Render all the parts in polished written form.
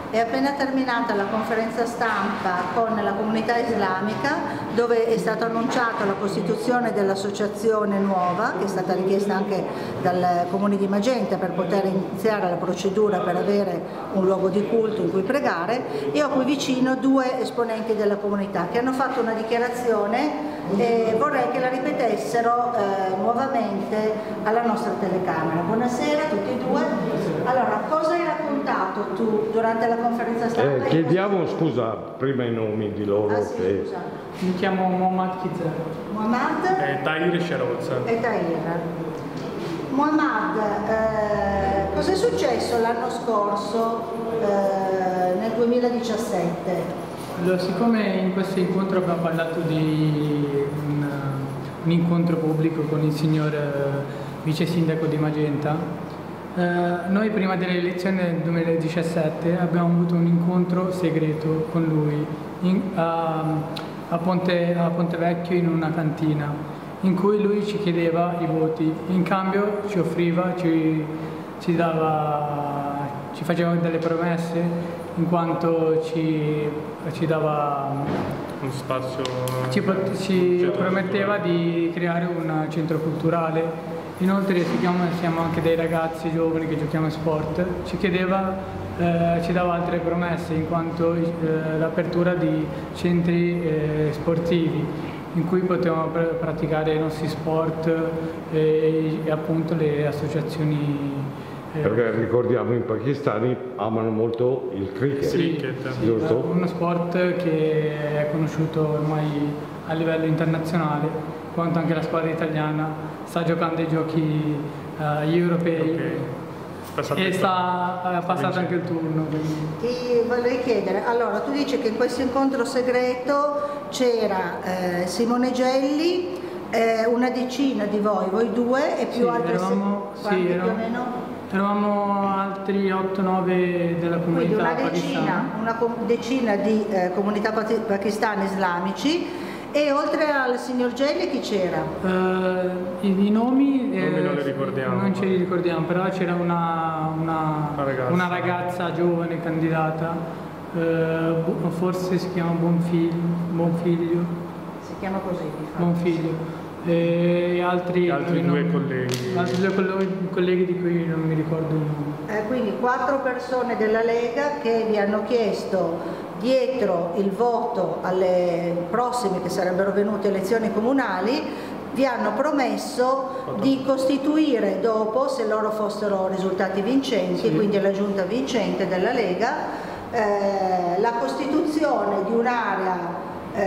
È appena terminata la conferenza stampa con la comunità islamica, dove è stata annunciata la costituzione dell'associazione nuova, che è stata richiesta anche dal Comune di Magenta per poter iniziare la procedura per avere un luogo di culto in cui pregare, e ho qui vicino due esponenti della comunità che hanno fatto una dichiarazione e vorrei che la ripetessero nuovamente alla nostra telecamera. Buonasera a tutti e due. Allora, cosa hai raccontato tu durante la conferenza stampa? Chiediamo scusa prima i nomi di loro. Sì, scusa. Mi chiamo Muhammad Kizer. Muhammad? Tahir Sharoz. E Tahir. Muhammad, cosa è successo l'anno scorso, nel 2017? Allora, siccome in questo incontro abbiamo parlato di un incontro pubblico con il signor vice sindaco di Magenta, noi prima delle elezioni del 2017 abbiamo avuto un incontro segreto con lui a Ponte Vecchio in una cantina, in cui lui ci chiedeva i voti, in cambio ci offriva, ci faceva delle promesse, in quanto ci dava Un spazio. ci prometteva di creare un centro culturale. Inoltre siamo anche dei ragazzi giovani che giochiamo a sport, ci dava altre promesse, in quanto l'apertura di centri sportivi in cui potevamo praticare i nostri sport e appunto le associazioni. Perché ricordiamo, i pakistani amano molto il cricket, Sì, giusto? uno sport che è conosciuto ormai a livello internazionale, quanto anche la squadra italiana sta giocando ai giochi agli europei e sta passando anche il turno. Ti vorrei chiedere, allora tu dici che in questo incontro segreto c'era Simone Gelli, una decina di voi due e più altri più o meno? Eravamo altri 8-9 della comunità pakistana. Una decina di comunità pakistane islamici, e oltre al signor Gelli chi c'era? I nomi non li ricordiamo. Non ce li ricordiamo, però c'era una ragazza giovane candidata, forse si chiama Bonfiglio. Si chiama così? Bonfiglio. E altri due colleghi di cui non mi ricordo il nome. Quindi 4 persone della Lega che vi hanno chiesto, dietro il voto alle prossime che sarebbero venute elezioni comunali, vi hanno promesso di costituire dopo, se loro fossero risultati vincenti, quindi la giunta vincente della Lega, la costituzione di un'area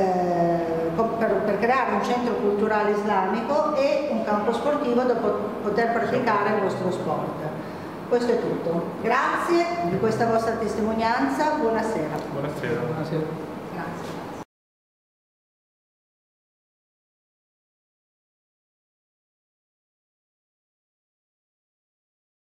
per creare un centro culturale islamico e un campo sportivo dove poter praticare il vostro sport. Questo è tutto. Grazie di questa vostra testimonianza. Buonasera. Buonasera. Buonasera.